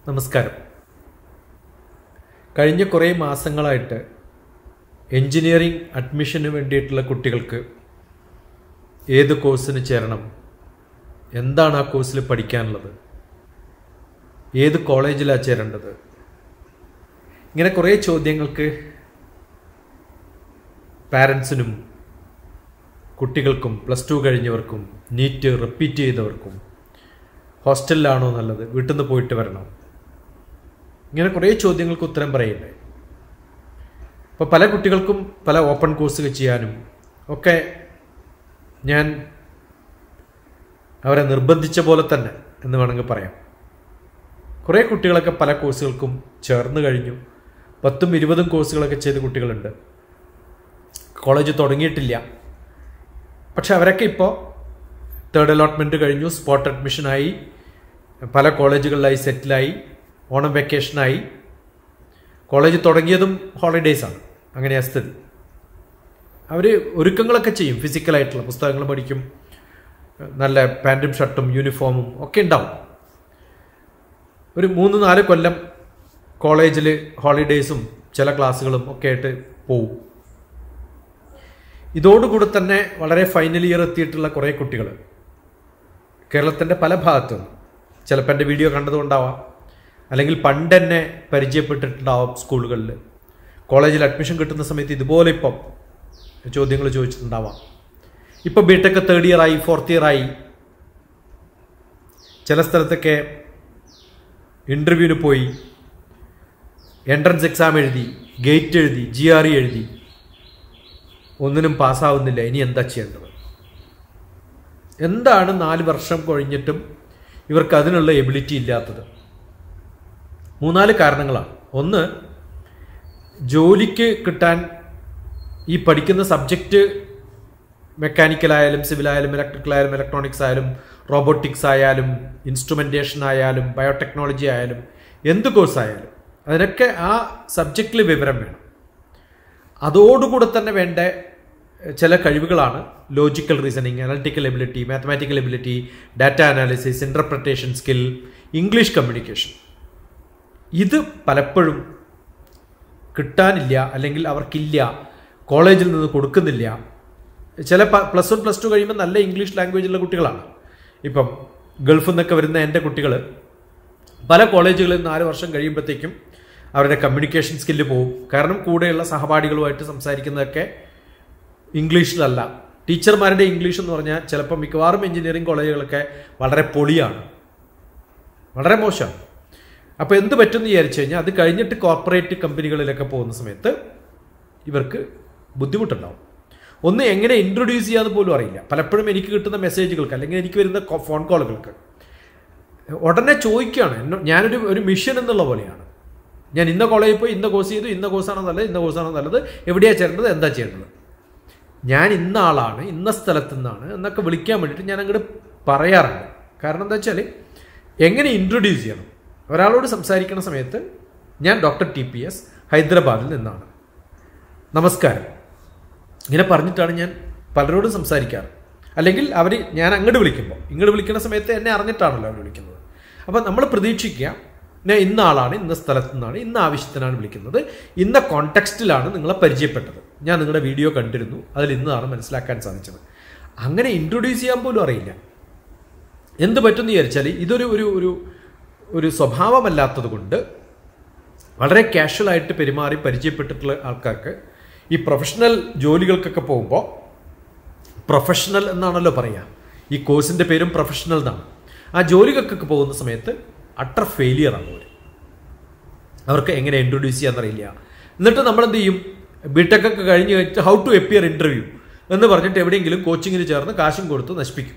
നമസ്കാരം. കഴിഞ്ഞ കുറേ മാസങ്ങളായിട്ട് എഞ്ചിനീയറിംഗ് അഡ്മിഷന് വേണ്ടിയിട്ടുള്ള കുട്ടികൾക്ക് ഏത് കോഴ്സിന് ചേരണം, എന്താണ് ആ കോഴ്സിൽ പഠിക്കാനുള്ളത്, ഏത് കോളേജിലാണ് ചേരേണ്ടത്, ഇങ്ങനെ കുറേ ചോദ്യങ്ങൾക്ക് പാരൻസിനും കുട്ടികൾക്കും +2 കഴിഞ്ഞവർക്കും നീറ്റ് റിപ്പീറ്റ് ചെയ്തവർക്കും ഹോസ്റ്റലിലാണോ നല്ലത്, വീട്ടിൽ നിന്ന് പോയിട്ട് വരണോ, ഇങ്ങനെ കുറേ ചോദ്യങ്ങൾക്ക് ഉത്തരം പറയണ്ടേ. അപ്പോൾ പല കുട്ടികൾക്കും പല ഓപ്പൺ കോഴ്സുകൾ ചെയ്യാനും ഒക്കെ ഞാൻ അവരെ നിർബന്ധിച്ച പോലെ തന്നെ എന്ന് വേണമെങ്കിൽ പറയാം. കുറേ കുട്ടികളൊക്കെ പല കോഴ്സുകൾക്കും ചേർന്ന് കഴിഞ്ഞു. 10ഉം 20ഉം കോഴ്സുകളൊക്കെ ചെയ്ത കുട്ടികളുണ്ട്. കോളേജ് തുടങ്ങിയിട്ടില്ല. പക്ഷെ അവരൊക്കെ ഇപ്പോൾ 3rd അലോട്ട്മെൻറ്റ് കഴിഞ്ഞു, സ്പോട്ട് അഡ്മിഷനായി, പല കോളേജുകളിലായി സെറ്റിലായി, ഓണം വെക്കേഷനായി. കോളേജ് തുടങ്ങിയതും ഹോളിഡേയ്സാണ്. അങ്ങനെയാണ് സ്ഥിതി. അവർ ഒരുക്കങ്ങളൊക്കെ ചെയ്യും. ഫിസിക്കലായിട്ടുള്ള പുസ്തകങ്ങൾ പഠിക്കും, നല്ല പാൻറ്റും ഷർട്ടും യൂണിഫോമും ഒക്കെ ഉണ്ടാവും. ഒരു 3-4 കൊല്ലം കോളേജിൽ ഹോളിഡേയ്സും ചില ക്ലാസ്സുകളും ഒക്കെ ആയിട്ട് പോവും. ഇതോടുകൂടി തന്നെ വളരെ ഫൈനൽ ഇയർ എത്തിയിട്ടുള്ള കുറേ കുട്ടികൾ കേരളത്തിൻ്റെ പല ഭാഗത്തും, ചിലപ്പോൾ എൻ്റെ വീഡിയോ കണ്ടതുകൊണ്ടാവാം, അല്ലെങ്കിൽ പണ്ട് തന്നെ പരിചയപ്പെട്ടിട്ടുണ്ടാവാം. സ്കൂളുകളിൽ കോളേജിൽ അഡ്മിഷൻ കിട്ടുന്ന സമയത്ത് ഇതുപോലെ ഇപ്പം ചോദ്യങ്ങൾ ചോദിച്ചിട്ടുണ്ടാവാം. ഇപ്പോൾ ബിടെക് 3rd ഇയർ ആയി, 4th ഇയർ ആയി. ചില സ്ഥലത്തൊക്കെ ഇൻ്റർവ്യൂവിന് പോയി, എൻട്രൻസ് എക്സാം എഴുതി, ഗേറ്റ് എഴുതി, GRE എഴുതി, ഒന്നിനും പാസ്സാവുന്നില്ല. ഇനി എന്താ ചെയ്യേണ്ടത്? എന്താണ് 4 വർഷം കഴിഞ്ഞിട്ടും ഇവർക്ക് അതിനുള്ള എബിലിറ്റി ഇല്ലാത്തത്? 3-4 കാരണങ്ങളാണ്. ഒന്ന്, ജോലിക്ക് കിട്ടാൻ ഈ പഠിക്കുന്ന സബ്ജക്റ്റ് മെക്കാനിക്കലായാലും സിവിലായാലും ഇലക്ട്രിക്കലായാലും ഇലക്ട്രോണിക്സ് ആയാലും റോബോട്ടിക്സ് ആയാലും ഇൻസ്ട്രുമെൻറ്റേഷൻ ആയാലും ബയോടെക്നോളജി ആയാലും എന്ത് കോഴ്സ് ആയാലും അതിനൊക്കെ ആ സബ്ജക്റ്റിൽ വിവരം വേണം. അതോടുകൂടെ തന്നെ വേണ്ട ചില കഴിവുകളാണ് logical reasoning, analytical ability, mathematical ability, data analysis, interpretation skill, English communication. ഇത് പലപ്പോഴും കിട്ടാനില്ല, അല്ലെങ്കിൽ അവർക്കില്ല, കോളേജിൽ നിന്ന് കൊടുക്കുന്നില്ല. ചില +1 +2 കഴിയുമ്പോൾ നല്ല ഇംഗ്ലീഷ് ലാംഗ്വേജുള്ള കുട്ടികളാണ്. ഇപ്പം ഗൾഫിൽ നിന്നൊക്കെ വരുന്ന എൻ്റെ കുട്ടികൾ പല കോളേജുകളിൽ 4 വർഷം കഴിയുമ്പോഴത്തേക്കും അവരുടെ കമ്മ്യൂണിക്കേഷൻ സ്കില്ല് പോകും. കാരണം കൂടെയുള്ള സഹപാഠികളുമായിട്ട് സംസാരിക്കുന്നതൊക്കെ ഇംഗ്ലീഷിലല്ല. ടീച്ചർമാരുടെ ഇംഗ്ലീഷ് എന്ന് പറഞ്ഞാൽ ചിലപ്പോൾ മിക്കവാറും എഞ്ചിനീയറിംഗ് കോളേജുകളൊക്കെ വളരെ പൊളിയാണ്, വളരെ മോശമാണ്. അപ്പോൾ എന്ത് പറ്റുമെന്ന് വിചാരിച്ചു കഴിഞ്ഞാൽ അത് കഴിഞ്ഞിട്ട് കോർപ്പറേറ്റ് കമ്പനികളിലൊക്കെ പോകുന്ന സമയത്ത് ഇവർക്ക് ബുദ്ധിമുട്ടുണ്ടാവും. ഒന്ന്, എങ്ങനെ ഇൻട്രൊഡ്യൂസ് ചെയ്യാന്ന് പോലും അറിയില്ല. പലപ്പോഴും എനിക്ക് കിട്ടുന്ന മെസ്സേജുകൾക്ക് അല്ലെങ്കിൽ എനിക്ക് വരുന്ന ഫോൺ കോളുകൾക്ക് ഉടനെ ചോദിക്കുകയാണ്. ഞാനൊരു മിഷൻ എന്നുള്ള പോലെയാണ്. ഞാൻ ഇന്ന കോളേജിൽ പോയി ഇന്ന കോഴ്സ് ചെയ്തു, ഇന്ന കോഴ്സാണോ നല്ലത്, ഇന്ന കോഴ്സാണോ നല്ലത്, എവിടെയാണ് ചേരേണ്ടത്, എന്താ ചെയ്യേണ്ടത്, ഞാൻ ഇന്ന ആളാണ്, ഇന്ന സ്ഥലത്തു നിന്നാണ് എന്നൊക്കെ വിളിക്കാൻ വേണ്ടിയിട്ട് ഞാൻ അങ്ങോട്ട് പറയാറുണ്ട്. കാരണം എന്താ വെച്ചാൽ എങ്ങനെ ഇൻട്രൊഡ്യൂസ് ചെയ്യണം. ഒരാളോട് സംസാരിക്കുന്ന സമയത്ത് ഞാൻ ഡോക്ടർ TPS ഹൈദരാബാദിൽ നിന്നാണ്, നമസ്കാരം, ഇങ്ങനെ പറഞ്ഞിട്ടാണ് ഞാൻ പലരോടും സംസാരിക്കാറ്. അല്ലെങ്കിൽ ഞാൻ അങ്ങോട്ട് വിളിക്കുന്ന സമയത്ത് എന്നെ അറിഞ്ഞിട്ടാണല്ലോ അവർ വിളിക്കുന്നത്. അപ്പം നമ്മൾ പ്രതീക്ഷിക്കുക, ഞാൻ ഇന്ന ആളാണ്, ഇന്ന സ്ഥലത്തു നിന്നാണ്, ഇന്ന ആവശ്യത്തിനാണ് വിളിക്കുന്നത്, ഇന്ന കോണ്ടെക്സ്റ്റിലാണ് നിങ്ങളെ പരിചയപ്പെട്ടത്, ഞാൻ നിങ്ങളുടെ വീഡിയോ കണ്ടിരുന്നു, അതിൽ ഇന്നതാണ് മനസ്സിലാക്കാൻ സാധിച്ചത്. അങ്ങനെ ഇൻട്രൊഡ്യൂസ് ചെയ്യാൻ പോലും അറിയില്ല. എന്ത് പറ്റുമെന്ന് വിചാരിച്ചാൽ ഇതൊരു ഒരു സ്വഭാവമല്ലാത്തത് കൊണ്ട് വളരെ കാഷ്വലായിട്ട് പെരുമാറി പരിചയപ്പെട്ടിട്ടുള്ള ആൾക്കാർക്ക് ഈ പ്രൊഫഷണൽ ജോലികൾക്കൊക്കെ പോകുമ്പോൾ, പ്രൊഫഷണൽ എന്നാണല്ലോ പറയുക, ഈ കോഴ്സിൻ്റെ പേരും പ്രൊഫഷണൽ എന്നാണ്. ആ ജോലികൾക്കൊക്കെ പോകുന്ന സമയത്ത് അട്ടർ ഫെയിലിയറാണ് അവർക്ക് എങ്ങനെ ഇൻട്രൊഡ്യൂസ് ചെയ്യാന്നറിയില്ല. എന്നിട്ട് നമ്മളെന്ത് ചെയ്യും, ബിടെക് ഒക്കെ കഴിഞ്ഞ് ഹൗ ടു അപ്പിയർ ഇൻ്റർവ്യൂ എന്ന് പറഞ്ഞിട്ട് എവിടെയെങ്കിലും കോച്ചിങ്ങിന് ചേർന്ന് കാശും കൊടുത്ത് നശിപ്പിക്കും.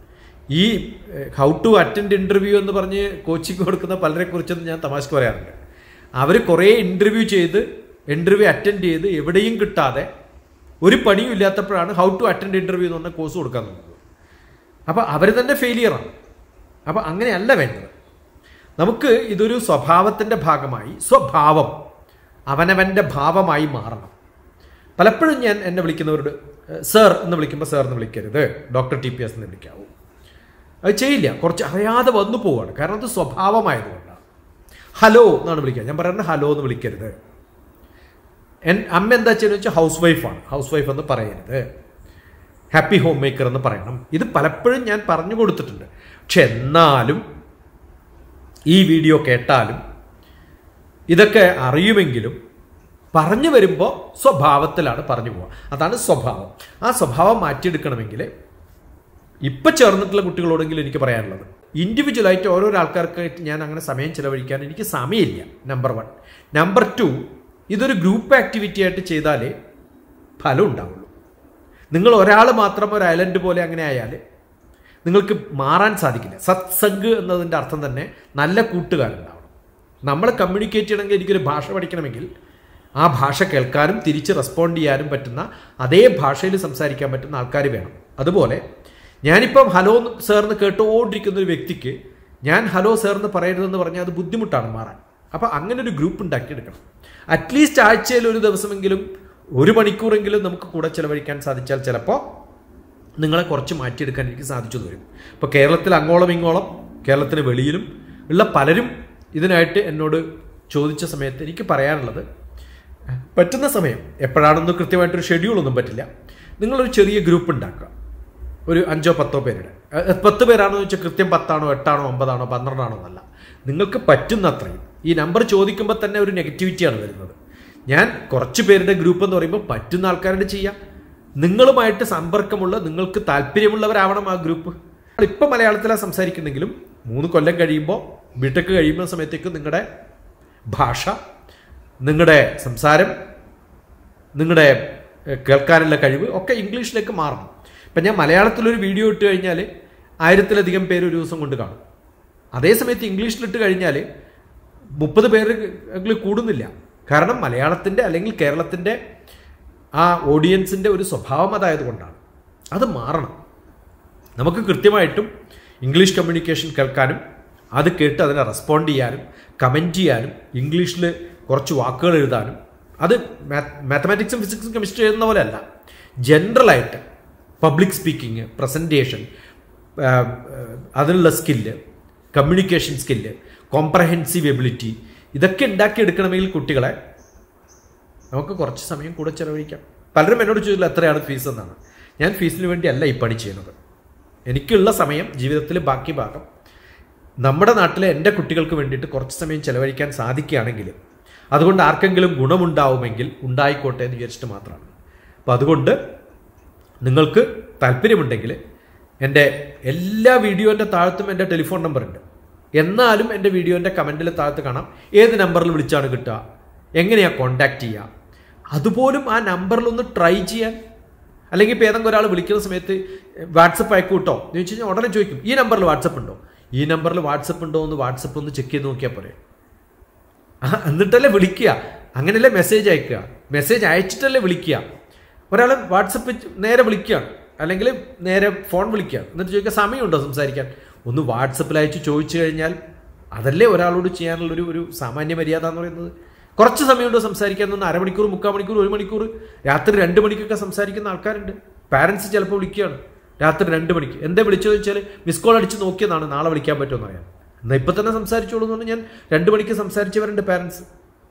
ഈ ഹൗ ടു അറ്റൻഡ് ഇൻ്റർവ്യൂ എന്ന് പറഞ്ഞ് കോച്ചിങ് കൊടുക്കുന്ന പലരെ കുറിച്ചൊന്നും ഞാൻ തമാശക്ക് പറയാറുണ്ട്. അവർ കുറേ ഇൻ്റർവ്യൂ അറ്റൻഡ് ചെയ്ത് എവിടെയും കിട്ടാതെ ഒരു പണിയും ഇല്ലാത്തപ്പോഴാണ് ഹൗ ടു അറ്റൻഡ് ഇൻ്റർവ്യൂ എന്ന് പറഞ്ഞ കോഴ്സ് കൊടുക്കാൻ നോക്കുന്നത്. അപ്പോൾ അവർ തന്നെ ഫെയിലിയറാണ്. അപ്പോൾ അങ്ങനെയല്ല വേണ്ടത്. നമുക്ക് ഇതൊരു സ്വഭാവത്തിൻ്റെ ഭാഗമായി, സ്വഭാവം അവനവൻ്റെ ഭാവമായി മാറണം. പലപ്പോഴും ഞാൻ എന്നെ വിളിക്കുന്നവരോട് സർ എന്ന് വിളിക്കുമ്പോൾ സർ എന്ന് വിളിക്കരുത്, ഡോക്ടർ TPS എന്ന് വിളിക്കാവൂ. അത് ചെയ്യില്ല, കുറച്ച് അറിയാതെ വന്നു പോവുകയാണ്. കാരണം അത് സ്വഭാവമായതുകൊണ്ടാണ്. ഹലോ എന്നാണ് വിളിക്കുക. ഞാൻ പറയുന്നത് ഹലോ എന്ന് വിളിക്കരുത്. അമ്മ എന്താ ചെയ്യുന്നത് വെച്ചാൽ ഹൗസ് വൈഫാണ്, ഹൗസ് വൈഫ് എന്ന് പറയരുത്, ഹാപ്പി ഹോം മേക്കർ എന്ന് പറയണം. ഇത് പലപ്പോഴും ഞാൻ പറഞ്ഞു കൊടുത്തിട്ടുണ്ട്. പക്ഷെ എന്നാലും ഈ വീഡിയോ കേട്ടാലും ഇതൊക്കെ അറിയുമെങ്കിലും പറഞ്ഞു വരുമ്പോൾ സ്വഭാവത്തിലാണ് പറഞ്ഞു പോവുക. അതാണ് സ്വഭാവം. ആ സ്വഭാവം മാറ്റിയെടുക്കണമെങ്കിൽ ഇപ്പം ചേർന്നിട്ടുള്ള കുട്ടികളോടെങ്കിലും എനിക്ക് പറയാനുള്ളത്, ഇൻഡിവിജ്വലായിട്ട് ഓരോരോ ആൾക്കാർക്കായിട്ട് ഞാൻ അങ്ങനെ സമയം ചിലവഴിക്കാൻ എനിക്ക് സമയമില്ല, നമ്പർ 1. നമ്പർ 2, ഇതൊരു ഗ്രൂപ്പ് ആക്ടിവിറ്റി ആയിട്ട് ചെയ്താലേ ഫലം ഉണ്ടാവുള്ളൂ. നിങ്ങൾ ഒരാൾ മാത്രം ഒരു ഐലൻഡ് പോലെ അങ്ങനെ ആയാൽ നിങ്ങൾക്ക് മാറാൻ സാധിക്കില്ല. സത്സംഗ് എന്നതിൻ്റെ അർത്ഥം തന്നെ നല്ല കൂട്ടുകാരുണ്ടാവണം. നമ്മൾ കമ്മ്യൂണിക്കേറ്റ് ചെയ്യണമെങ്കിൽ, എനിക്കൊരു ഭാഷ പഠിക്കണമെങ്കിൽ ആ ഭാഷ കേൾക്കാനും തിരിച്ച് റെസ്പോണ്ട് ചെയ്യാനും പറ്റുന്ന, അതേ ഭാഷയിൽ സംസാരിക്കാൻ പറ്റുന്ന ആൾക്കാർ വേണം. അതുപോലെ ഞാനിപ്പം ഹലോ സാർ എന്ന് കേട്ടുകൊണ്ടിരിക്കുന്ന ഒരു വ്യക്തിക്ക് ഞാൻ ഹലോ സാർ എന്ന് പറയരുതെന്ന് പറഞ്ഞാൽ അത് ബുദ്ധിമുട്ടാണ് മാറാൻ. അപ്പോൾ അങ്ങനെ ഒരു ഗ്രൂപ്പ് ഉണ്ടാക്കിയെടുക്കണം. അറ്റ്ലീസ്റ്റ് ആഴ്ചയിൽ ഒരു ദിവസമെങ്കിലും 1 മണിക്കൂറെങ്കിലും നമുക്ക് കൂടെ ചിലവഴിക്കാൻ സാധിച്ചാൽ ചിലപ്പോൾ നിങ്ങളെ കുറച്ച് മാറ്റിയെടുക്കാൻ എനിക്ക് സാധിച്ചു വരും. ഇപ്പോൾ കേരളത്തിൽ അങ്ങോളം ഇങ്ങോളം, കേരളത്തിന് വെളിയിലും ഉള്ള പലരും ഇതിനായിട്ട് എന്നോട് ചോദിച്ച സമയത്ത് എനിക്ക് പറയാനുള്ളത്, പറ്റുന്ന സമയം എപ്പോഴാണെന്ന് കൃത്യമായിട്ടൊരു ഷെഡ്യൂളൊന്നും പറ്റില്ല, നിങ്ങളൊരു ചെറിയ ഗ്രൂപ്പ് ഉണ്ടാക്കുക. ഒരു 5 or 10 പേരുടെ. 10 പേരാണെന്ന് വെച്ചാൽ കൃത്യം 10 ആണോ 8 ആണോ 9 ആണോ 12 ആണോ എന്നല്ല, നിങ്ങൾക്ക് പറ്റുന്ന അത്രയും. ഈ നമ്പർ ചോദിക്കുമ്പോൾ തന്നെ ഒരു നെഗറ്റിവിറ്റിയാണ് വരുന്നത്. ഞാൻ കുറച്ച് പേരുടെ ഗ്രൂപ്പ് എന്ന് പറയുമ്പോൾ പറ്റുന്ന ആൾക്കാരുടെ ചെയ്യാം. നിങ്ങളുമായിട്ട് സമ്പർക്കമുള്ള, നിങ്ങൾക്ക് താല്പര്യമുള്ളവരാവണം ആ ഗ്രൂപ്പ്. ഇപ്പം മലയാളത്തിലാണ് സംസാരിക്കുന്നെങ്കിലും 3 കൊല്ലം കഴിയുമ്പോൾ, ബിടെക് കഴിയുന്ന സമയത്തേക്ക് നിങ്ങളുടെ ഭാഷ, നിങ്ങളുടെ സംസാരം, നിങ്ങളുടെ കേൾക്കാനുള്ള കഴിവ് ഒക്കെ ഇംഗ്ലീഷിലേക്ക് മാറണം. ഇപ്പം ഞാൻ മലയാളത്തിലൊരു വീഡിയോ ഇട്ട് കഴിഞ്ഞാൽ 1000-ലധികം പേര് ഒരു ദിവസം കൊണ്ട് കാണും. അതേസമയത്ത് ഇംഗ്ലീഷിലിട്ട് കഴിഞ്ഞാൽ 30 പേര് കൂടുന്നില്ല. കാരണം മലയാളത്തിൻ്റെ അല്ലെങ്കിൽ കേരളത്തിൻ്റെ ആ ഓഡിയൻസിൻ്റെ ഒരു സ്വഭാവം അതായതുകൊണ്ടാണ്. അത് മാറണം. നമുക്ക് കൃത്യമായിട്ടും ഇംഗ്ലീഷ് കമ്മ്യൂണിക്കേഷൻ കേൾക്കാനും അത് കേട്ട് അതിനെ റെസ്പോണ്ട് ചെയ്യാനും കമൻറ്റ് ചെയ്യാനും ഇംഗ്ലീഷിൽ കുറച്ച് വാക്കുകൾ എഴുതാനും, അത് മാത്തമാറ്റിക്സും ഫിസിക്സും കെമിസ്ട്രി എഴുതുന്ന പോലെ അല്ല, ജനറലായിട്ട് പബ്ലിക് സ്പീക്കിംഗ്, പ്രസൻറ്റേഷൻ, അതിനുള്ള skill, communication skill, comprehensive ability, ഇതൊക്കെ ഉണ്ടാക്കിയെടുക്കണമെങ്കിൽ കുട്ടികളെ നമുക്ക് കുറച്ച് സമയം കൂടെ ചിലവഴിക്കാം. പലരും എന്നോട് ചോദിച്ചില്ല എത്രയാണ് ഫീസ് എന്നാണ്. ഞാൻ ഫീസിന് വേണ്ടി അല്ല ഈ പണി ചെയ്യുന്നത്. എനിക്കുള്ള സമയം, ജീവിതത്തിൽ ബാക്കി ഭാഗം നമ്മുടെ നാട്ടിലെ എൻ്റെ കുട്ടികൾക്ക് വേണ്ടിയിട്ട് കുറച്ച് സമയം ചിലവഴിക്കാൻ സാധിക്കുകയാണെങ്കിൽ അതുകൊണ്ട് ആർക്കെങ്കിലും ഗുണമുണ്ടാവുമെങ്കിൽ ഉണ്ടായിക്കോട്ടെ എന്ന് വിചാരിച്ചിട്ട് മാത്രമാണ്. അപ്പോൾ അതുകൊണ്ട് നിങ്ങൾക്ക് താല്പര്യമുണ്ടെങ്കിൽ എൻ്റെ എല്ലാ വീഡിയോൻ്റെ താഴത്തും എൻ്റെ ടെലിഫോൺ നമ്പർ ഉണ്ട്. എന്നാലും എൻ്റെ വീഡിയോൻ്റെ കമൻറ്റിൽ താഴത്ത് കാണാം ഏത് നമ്പറിൽ വിളിച്ചാണ് കിട്ടുക, എങ്ങനെയാണ് കോൺടാക്റ്റ് ചെയ്യുക. അതുപോലും ആ നമ്പറിലൊന്ന് ട്രൈ ചെയ്യാൻ. അല്ലെങ്കിൽ ഇപ്പോൾ ഏതെങ്കിലും ഒരാൾ വിളിക്കുന്ന സമയത്ത് വാട്സപ്പ് അയക്കൂ കേട്ടോ എന്ന് ചോദിച്ചു കഴിഞ്ഞാൽ ഉടനെ ചോദിക്കും ഈ നമ്പറിൽ വാട്സപ്പ് ഉണ്ടോ, ഈ നമ്പറിൽ വാട്സപ്പ് ഉണ്ടോ എന്ന് വാട്സപ്പ് ഒന്ന് ചെക്ക് ചെയ്ത് നോക്കിയാൽ പോരെ. എന്നിട്ടല്ലേ വിളിക്കുക, അങ്ങനെയല്ലേ മെസ്സേജ് അയക്കുക. മെസ്സേജ് അയച്ചിട്ടല്ലേ വിളിക്കുക. ഒരാൾ വാട്സപ്പ് നേരെ വിളിക്കുകയാണ് അല്ലെങ്കിൽ നേരെ ഫോൺ വിളിക്കുകയാണ്, എന്നിട്ട് ചോദിക്കുക സമയമുണ്ടോ സംസാരിക്കാൻ. ഒന്ന് വാട്സപ്പിൽ അയച്ച് ചോദിച്ചു കഴിഞ്ഞാൽ അതല്ലേ ഒരാളോട് ചെയ്യാനുള്ളൊരു ഒരു സാമാന്യ മര്യാദ എന്ന് പറയുന്നത്. കുറച്ച് സമയമുണ്ടോ സംസാരിക്കാൻ എന്ന് 1/2 മണിക്കൂർ, 3/4 മണിക്കൂർ, 1 മണിക്കൂർ, രാത്രി 2 മണിക്കൊക്കെ സംസാരിക്കുന്ന ആൾക്കാരുണ്ട്. പാരൻസ് ചിലപ്പോൾ വിളിക്കുകയാണ് രാത്രി 2 മണിക്ക്. എന്താ വിളിച്ചതെന്ന് വെച്ചാൽ മിസ് കോൾ അടിച്ച് നോക്കിയതാണ് നാളെ വിളിക്കാൻ പറ്റുമെന്ന് അറിയാം. എന്നാൽ ഇപ്പം തന്നെ സംസാരിച്ചോളൂ എന്ന് പറഞ്ഞാൽ ഞാൻ 2 മണിക്ക് സംസാരിച്ചവരുണ്ട് പാരൻസ്.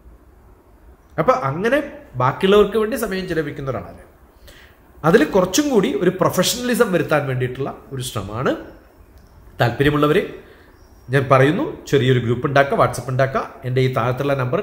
അപ്പം അങ്ങനെ ബാക്കിയുള്ളവർക്ക് വേണ്ടി സമയം ചിലവഴിക്കുന്ന ഒരാളാണ്. അതിൽ കുറച്ചും കൂടി ഒരു പ്രൊഫഷണലിസം വരുത്താൻ വേണ്ടിയിട്ടുള്ള ഒരു ശ്രമമാണ്. താല്പര്യമുള്ളവർ ഞാൻ പറയുന്നു, ചെറിയൊരു ഗ്രൂപ്പ് ഉണ്ടാക്കുക, വാട്സപ്പ് ഉണ്ടാക്കുക. എൻ്റെ ഈ താഴത്തുള്ള നമ്പർ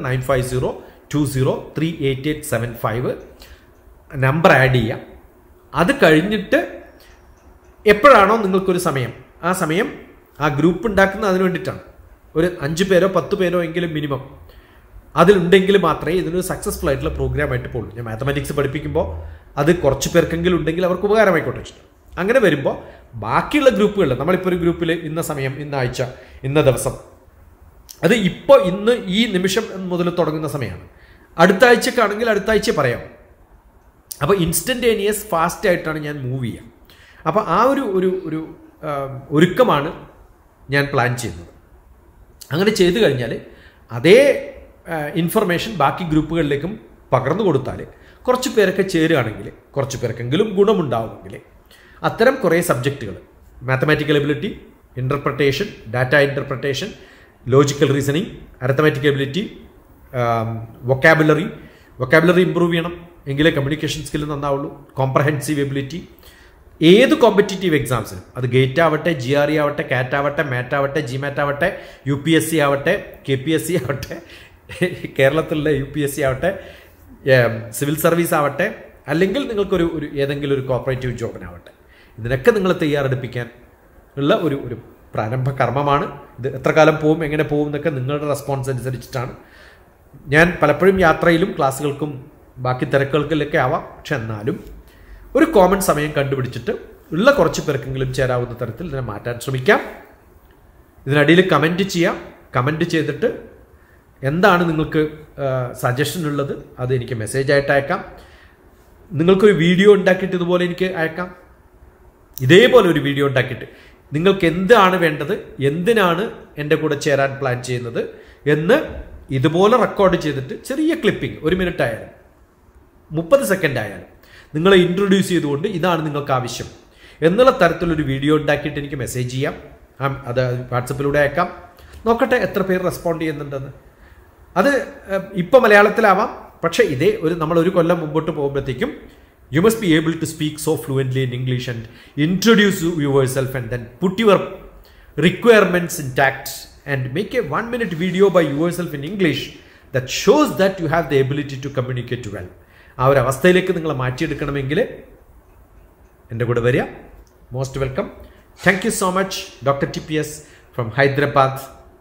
9502038875 നമ്പർ ആഡ് ചെയ്യുക. അത് കഴിഞ്ഞിട്ട് എപ്പോഴാണോ നിങ്ങൾക്കൊരു സമയം, ആ സമയം ആ ഗ്രൂപ്പ് ഉണ്ടാക്കുന്നത് അതിന് വേണ്ടിയിട്ടാണ്. ഒരു 5 പേരോ 10 പേരോ എങ്കിലും മിനിമം അതിലുണ്ടെങ്കിൽ മാത്രമേ ഇതിനൊരു സക്സസ്ഫുൾ ആയിട്ടുള്ള പ്രോഗ്രാമായിട്ട് പോകുള്ളൂ. ഞാൻ മാത്തമാറ്റിക്സ് പഠിപ്പിക്കുമ്പോൾ അത് കുറച്ച് പേർക്കെങ്കിലും ഉണ്ടെങ്കിൽ അവർക്ക് ഉപകാരമായിക്കോട്ടെ ഇഷ്ടം. അങ്ങനെ വരുമ്പോൾ ബാക്കിയുള്ള ഗ്രൂപ്പുകളിൽ നമ്മളിപ്പോൾ ഒരു ഗ്രൂപ്പിൽ ഇന്ന സമയം, ഇന്ന ആഴ്ച, ഇന്ന ദിവസം, അത് ഇപ്പോൾ ഇന്ന് ഈ നിമിഷം മുതൽ തുടങ്ങുന്ന സമയമാണ്. അടുത്ത ആഴ്ചക്കാണെങ്കിൽ അടുത്ത ആഴ്ച പറയാം. അപ്പോൾ ഇൻസ്റ്റൻറ്റേനിയസ് ഫാസ്റ്റ് ആയിട്ടാണ് ഞാൻ മൂവ് ചെയ്യുക. അപ്പോൾ ആ ഒരു ഒരുക്കമാണ് ഞാൻ പ്ലാൻ ചെയ്യുന്നത്. അങ്ങനെ ചെയ്തു കഴിഞ്ഞാൽ അതേ ഇൻഫർമേഷൻ ബാക്കി ഗ്രൂപ്പുകളിലേക്കും പകർന്നു കൊടുത്താൽ കുറച്ച് പേരൊക്കെ ചേരുകയാണെങ്കിൽ, കുറച്ച് പേർക്കെങ്കിലും ഗുണമുണ്ടാവുമെങ്കിൽ അത്തരം കുറേ സബ്ജക്റ്റുകൾ, mathematical ability, interpretation, data interpretation, logical reasoning, arithmetic ability, vocabulary improve ചെയ്യണം, എങ്കിലേ കമ്മ്യൂണിക്കേഷൻ സ്കിൽ നന്നാവുള്ളൂ. Comprehensive ability. ഏത് കോമ്പറ്റീറ്റീവ് എക്സാംസിനും, അത് ഗേറ്റ് ആവട്ടെ, GRE ആവട്ടെ, കാറ്റ് ആവട്ടെ, മാറ്റ് ആവട്ടെ, GMAT ആവട്ടെ, UPSC ആവട്ടെ, KPSC ആവട്ടെ, കേരളത്തിലുള്ള UPSC ആവട്ടെ, സിവിൽ സർവീസ് ആവട്ടെ, അല്ലെങ്കിൽ നിങ്ങൾക്കൊരു ഏതെങ്കിലും ഒരു കോർപ്പറേറ്റീവ് ജോബിനാവട്ടെ, ഇതിനൊക്കെ നിങ്ങൾ തയ്യാറെടുപ്പിക്കാൻ ഉള്ള ഒരു പ്രാരംഭ കർമ്മമാണ് ഇത്. എത്ര കാലം പോവും, എങ്ങനെ പോവും എന്നൊക്കെ നിങ്ങളുടെ റെസ്പോൺസ് അനുസരിച്ചിട്ടാണ്. ഞാൻ പലപ്പോഴും യാത്രയിലും ക്ലാസ്സുകൾക്കും ബാക്കി തിരക്കുകൾക്കിലൊക്കെ ആവാം. പക്ഷെ എന്നാലും ഒരു കോമൺ സമയം കണ്ടുപിടിച്ചിട്ട് ഉള്ള കുറച്ച് പേർക്കെങ്കിലും ചേരാവുന്ന തരത്തിൽ ഇതിനെ മാറ്റാൻ ശ്രമിക്കാം. ഇതിനടിയിൽ കമൻറ്റ് ചെയ്യാം. കമൻറ്റ് ചെയ്തിട്ട് എന്താണ് നിങ്ങൾക്ക് സജഷൻ ഉള്ളത് അത് എനിക്ക് മെസ്സേജായിട്ട് അയക്കാം. നിങ്ങൾക്കൊരു വീഡിയോ ഉണ്ടാക്കിയിട്ട് ഇതുപോലെ എനിക്ക് അയക്കാം. ഇതേപോലെ ഒരു വീഡിയോ ഉണ്ടാക്കിയിട്ട് നിങ്ങൾക്ക് എന്താണ് വേണ്ടത്, എന്തിനാണ് എൻ്റെ കൂടെ ചേരാൻ പ്ലാൻ ചെയ്യുന്നത് എന്ന് ഇതുപോലെ റെക്കോർഡ് ചെയ്തിട്ട് ചെറിയ ക്ലിപ്പിംഗ്, 1 മിനിറ്റ് ആയാലും 30 സെക്കൻഡ് ആയാലും നിങ്ങളെ ഇൻട്രൊഡ്യൂസ് ചെയ്തുകൊണ്ട് ഇതാണ് നിങ്ങൾക്ക് ആവശ്യം എന്നുള്ള തരത്തിലൊരു വീഡിയോ ഉണ്ടാക്കിയിട്ട് എനിക്ക് മെസ്സേജ് ചെയ്യാം. അത് വാട്സപ്പിലൂടെ അയക്കാം. നോക്കട്ടെ എത്ര പേര് റെസ്പോണ്ട് ചെയ്യുന്നുണ്ടെന്ന്. അത് ഇപ്പോൾ മലയാളത്തിലാവാം. പക്ഷേ നമ്മൾ ഒരു കൊല്ലം മുമ്പോട്ട് പോകുമ്പോഴത്തേക്കും you must be able to speak so fluently in English and introduce yourself and then put your requirements intact and make a 1-minute video by yourself in English that shows that you have the ability to communicate well. ആ ഒരു അവസ്ഥയിലേക്ക് നിങ്ങളെ മാറ്റിയെടുക്കണമെങ്കിൽ എൻ്റെ കൂടെ വരിക. Most welcome. Thank you so much. Doctor TPS from Hyderabad.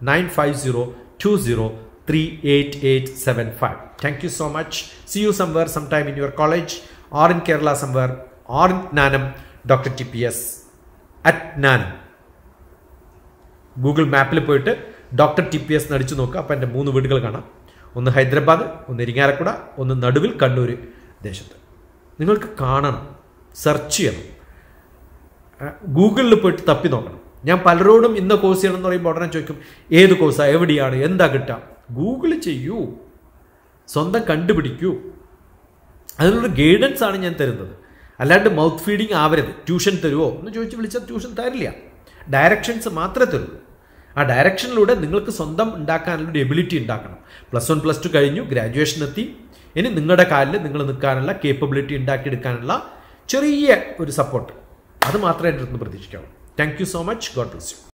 9502038875. Thank you so much. See you somewhere, sometime in your college or in Kerala somewhere or in Nanam. Dr. TPS at Nanam. Google മാപ്പിൽ പോയിട്ട് doctor TPS നടിച്ചു നോക്കുക. അപ്പോൾ എൻ്റെ 3 വീടുകൾ കാണാം. ഒന്ന് ഹൈദരാബാദ്, ഒന്ന് ഇരിങ്ങാലക്കുട, ഒന്ന് നടുവിൽ കണ്ണൂർ ദേശത്ത്. നിങ്ങൾക്ക് കാണണം, സെർച്ച് ചെയ്യണം, ഗൂഗിളിൽ പോയിട്ട് തപ്പി നോക്കണം. ഞാൻ പലരോടും ഇന്ന കോഴ്സ് ചെയ്യണമെന്ന് പറയുമ്പോൾ ഉടനെ ചോദിക്കും ഏത് കോഴ്സാണ്, എവിടെയാണ്, എന്താ കിട്ടുക. ഗൂഗിൾ ചെയ്യൂ, സ്വന്തം കണ്ടുപിടിക്കൂ. അതിനുള്ള ഗൈഡൻസ് ആണ് ഞാൻ തരുന്നത്. അല്ലാണ്ട് മൗത്ത് ഫീഡിങ് ആവരുത്. ട്യൂഷൻ തരുമോ എന്ന് ചോദിച്ച് വിളിച്ചാൽ ട്യൂഷൻ തരില്ല. ഡയറക്ഷൻസ് മാത്രമേ തരുള്ളൂ. ആ ഡയറക്ഷനിലൂടെ നിങ്ങൾക്ക് സ്വന്തം ഉണ്ടാക്കാനുള്ള എബിലിറ്റി ഉണ്ടാക്കണം. +1 +2 കഴിഞ്ഞു, ഗ്രാജുവേഷൻ എത്തി. ഇനി നിങ്ങളുടെ കാലിൽ നിങ്ങൾ നിൽക്കാനുള്ള കേപ്പബിലിറ്റി ഉണ്ടാക്കിയെടുക്കാനുള്ള ചെറിയ ഒരു സപ്പോർട്ട്, അത് മാത്രമേ എൻ്റെ അടുത്ത് പ്രതീക്ഷിക്കാവൂ. Thank you so much. God bless U.